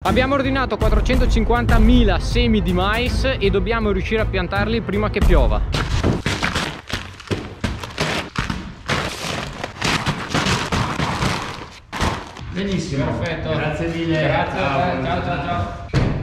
Abbiamo ordinato 450.000 semi di mais e dobbiamo riuscire a piantarli prima che piova. Benissimo, perfetto. Grazie mille. Grazie, ciao.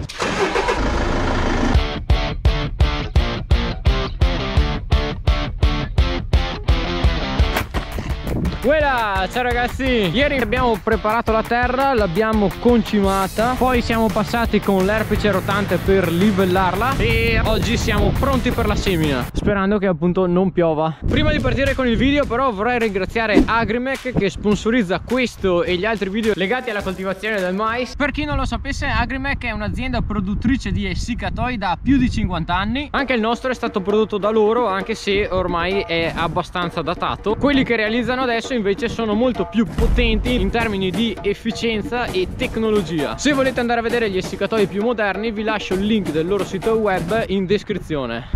Voilà, ciao ragazzi, ieri abbiamo preparato la terra, l'abbiamo concimata, poi siamo passati con l'erpice rotante per livellarla e oggi siamo pronti per la semina, sperando che appunto non piova. Prima di partire con il video però vorrei ringraziare Agrimec che sponsorizza questo e gli altri video legati alla coltivazione del mais. Per chi non lo sapesse, Agrimec è un'azienda produttrice di essiccatoi da più di 50 anni. Anche il nostro è stato prodotto da loro, anche se ormai è abbastanza datato. Quelli che realizzano adesso invece sono molto più potenti in termini di efficienza e tecnologia. Se volete andare a vedere gli essiccatoi più moderni vi lascio il link del loro sito web in descrizione.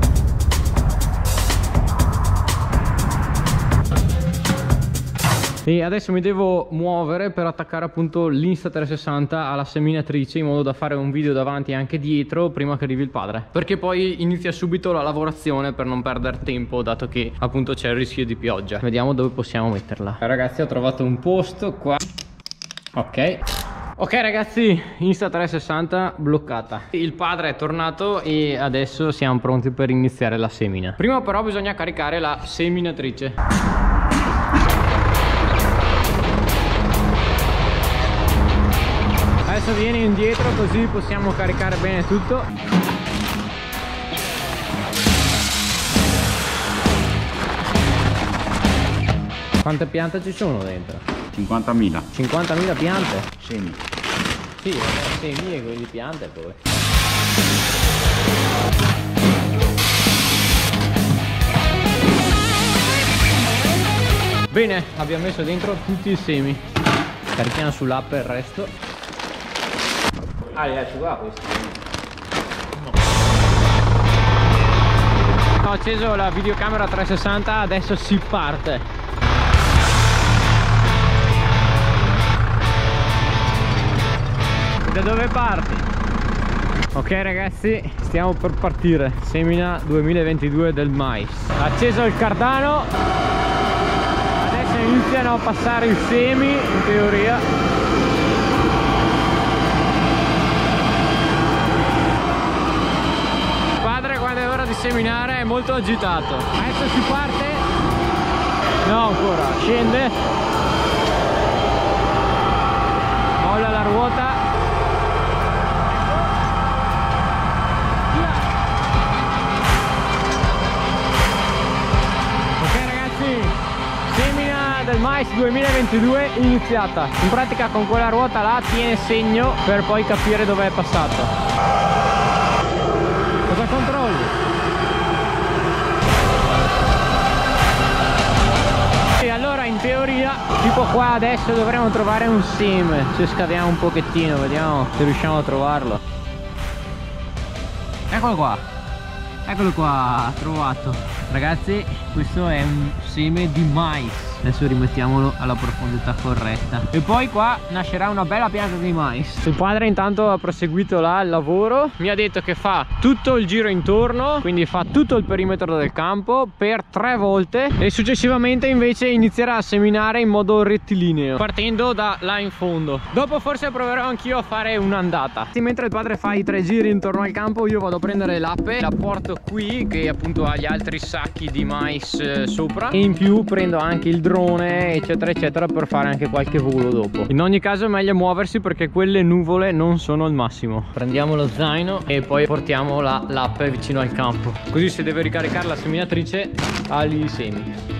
E adesso mi devo muovere per attaccare appunto l'Insta360 alla seminatrice in modo da fare un video davanti e anche dietro prima che arrivi il padre, perché poi inizia subito la lavorazione per non perdere tempo, dato che appunto c'è il rischio di pioggia. Vediamo dove possiamo metterla. Ragazzi, ho trovato un posto qua. Ok ragazzi, Insta360 bloccata. Il padre è tornato e adesso siamo pronti per iniziare la semina. Prima però bisogna caricare la seminatrice. Adesso vieni indietro così possiamo caricare bene tutto. Quante piante ci sono dentro? 50.000. 50.000 piante? Semi. Sì, semi e quelli di piante poi. Bene, abbiamo messo dentro tutti i semi. Carichiamo sull'app il resto. Ah, li lascio qua questi. Ho acceso la videocamera 360, adesso si parte. Da dove parti? Ok ragazzi, stiamo per partire. Semina 2022 del mais. Acceso il cardano. Adesso iniziano a passare i semi, in teoria. Di seminare è molto agitato. Adesso si parte. No, ancora scende, molla la ruota. Ok ragazzi, semina del mais 2022 iniziata. In pratica con quella ruota là tiene segno per poi capire dove è passato. Cosa controlli? E allora in teoria tipo qua adesso dovremo trovare un seme. Se scaviamo un pochettino vediamo se riusciamo a trovarlo. Eccolo qua, trovato. Ragazzi, questo è un seme di mais. Adesso rimettiamolo alla profondità corretta e poi qua nascerà una bella pianta di mais. Il padre intanto ha proseguito là il lavoro, mi ha detto che fa tutto il giro intorno, quindi fa tutto il perimetro del campo per 3 volte e successivamente invece inizierà a seminare in modo rettilineo partendo da là in fondo. Dopo forse proverò anch'io a fare un'andata. Mentre il padre fa i 3 giri intorno al campo io vado a prendere l'ape, la porto qui che appunto ha gli altri sacchi di mais sopra e in più prendo anche il drone eccetera eccetera per fare anche qualche volo dopo. In ogni caso è meglio muoversi perché quelle nuvole non sono al massimo. Prendiamo lo zaino e poi portiamo l'ape vicino al campo, così se deve ricaricare la seminatrice ha lì i semi.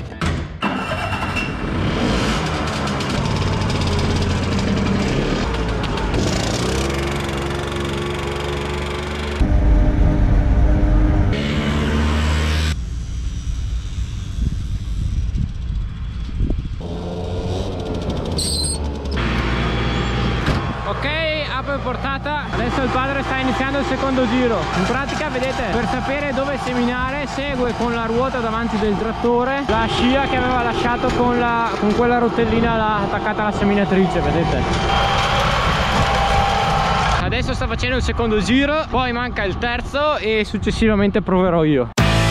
Portata, adesso il padre sta iniziando il secondo giro. In pratica vedete, per sapere dove seminare segue con la ruota davanti del trattore la scia che aveva lasciato con quella rotellina là attaccata alla seminatrice, vedete. Adesso sta facendo il secondo giro, poi manca il terzo e successivamente proverò io.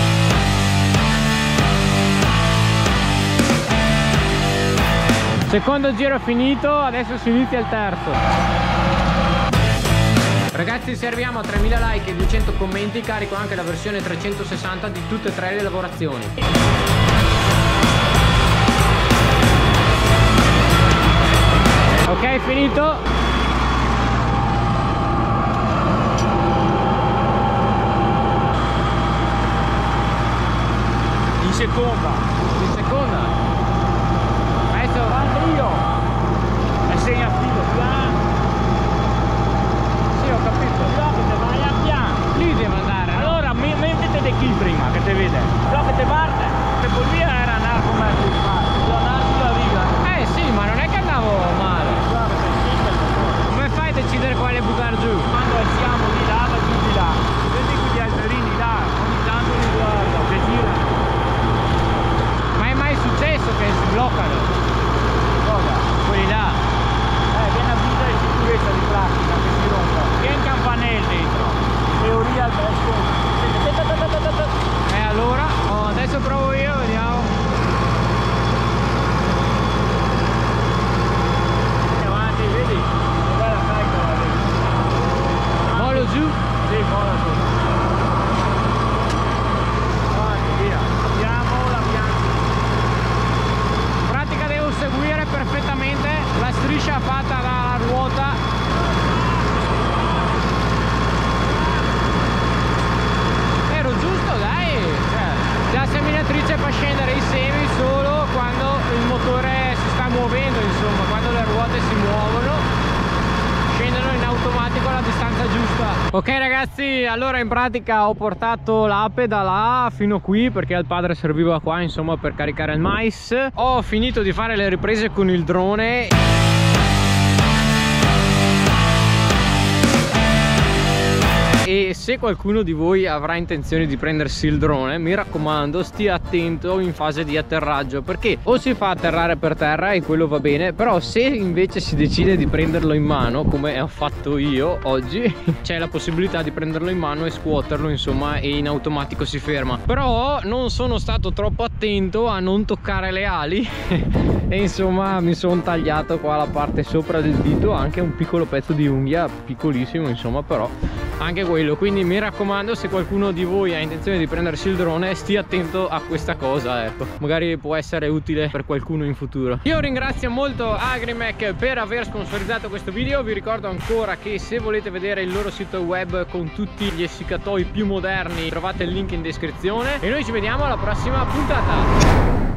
Secondo giro finito, adesso si inizia il terzo. Ragazzi, se arriviamo a 3000 like e 200 commenti carico anche la versione 360 di tutte e 3 le lavorazioni. Ok, finito. In seconda. In seconda. Adesso Vado io. E segna filo, piano. sì, ho capito. Vai a piano. Lì deve andare, no? Allora, mettete de chi prima, che te vede. Però che te parte. Che vuol dire era andare come tu fai. Io andare sulla riga. Sì, ma non è che andavo male. Guarda, che simile il motore. Come fai a decidere quale buttare giù? Quando siamo di là, va giù di là. Vedi quegli alterini là, ogni tanto li guardo, che girano. Ma è mai successo che si bloccano? Cosa? Quelli là? Viene a vita di sicurezza di plastica che si rompa. Che è un campanello dentro. In teoria adesso. E allora? Oh, adesso provo io, vediamo. Avanti, vedi? Dov'è la carica? Molo giù. Sì, mola tu. Avanti, via. Abbiamo la bianca. In pratica devo seguire perfettamente la striscia fatta dalla ruota. Ero giusto, dai. La seminatrice fa scendere i semi solo quando il motore si sta muovendo, insomma, quando le ruote si muovono, scendono in automatico alla distanza giusta. Ok ragazzi, allora in pratica ho portato l'ape da là fino qui perché al padre serviva qua, insomma, per caricare il mais. Ho finito di fare le riprese con il drone. E se qualcuno di voi avrà intenzione di prendersi il drone, mi raccomando, stia attento in fase di atterraggio, perché o si fa atterrare per terra e quello va bene, però se invece si decide di prenderlo in mano, come ho fatto io oggi, c'è la possibilità di prenderlo in mano e scuoterlo, insomma, e in automatico si ferma. Però non sono stato troppo attento a non toccare le ali e insomma mi sono tagliato qua la parte sopra del dito, anche un piccolo pezzo di unghia, piccolissimo, insomma, però anche quello. Quindi mi raccomando, se qualcuno di voi ha intenzione di prendersi il drone, stia attento a questa cosa, ecco, magari può essere utile per qualcuno in futuro. Io ringrazio molto Agrimec per aver sponsorizzato questo video. Vi ricordo ancora che se volete vedere il loro sito web con tutti gli essiccatoi più moderni, trovate il link in descrizione e noi ci vediamo alla prossima puntata.